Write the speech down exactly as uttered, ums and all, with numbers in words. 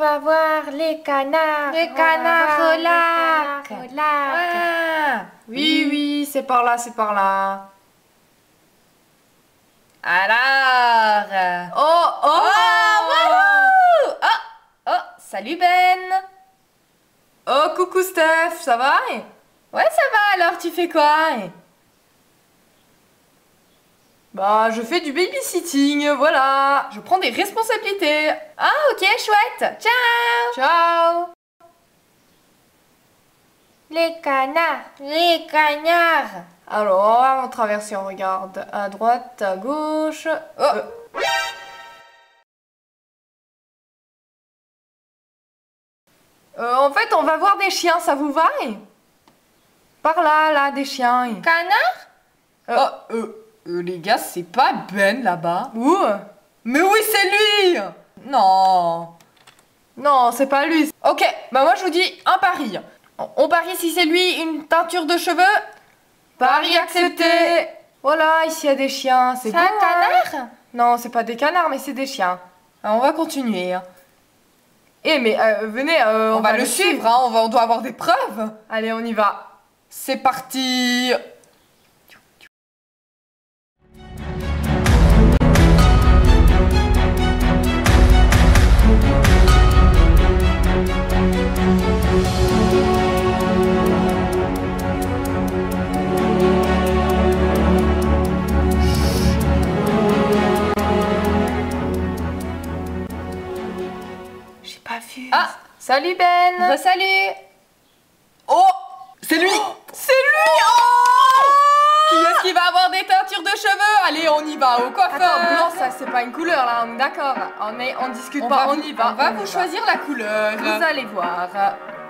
va voir les canards. Les canards On va voir au lac. les canards au lac. Ah, oui, oui, c'est par là, c'est par là. Alors. Oh, oh, Oh, wouhou! Oh, oh, salut Ben. oh, coucou Steph, ça va? Ouais, ça va, alors tu fais quoi? Bah, je fais du babysitting, voilà. Je prends des responsabilités. Ah, ok, chouette. Ciao. Ciao. Les canards, les canards. Alors, on traverse et on regarde à droite, à gauche. Oh. Euh. Euh, en fait, on va voir des chiens, ça vous va? Par là, là, des chiens. Canards? Euh, Oh, euh, euh, les gars, c'est pas Ben là-bas. Où? Mais oui, c'est lui. Non. Non, c'est pas lui. Ok, bah moi je vous dis un pari. On, on parie si c'est lui, une teinture de cheveux. Pari accepté. Voilà, ici il y a des chiens, c'est C'est bon. un hein? canard? Non, c'est pas des canards, mais c'est des chiens. Alors, on va continuer. hein. Eh, mais euh, venez, euh, On, va, le suivre, hein, on, va, on doit avoir des preuves. Allez, on y va. C'est parti. J'ai pas vu. Ah, Salut Ben. salut. Oh, C'est lui. c'est lui. Oh Qui est-ce qui va avoir des teintures de cheveux? Allez, on y va au coiffeur. Attends, blanc, ça c'est pas une couleur là, on est d'accord. On est, on discute on pas, va on vous- y va. On va on y vous va. choisir la couleur. Vous allez voir.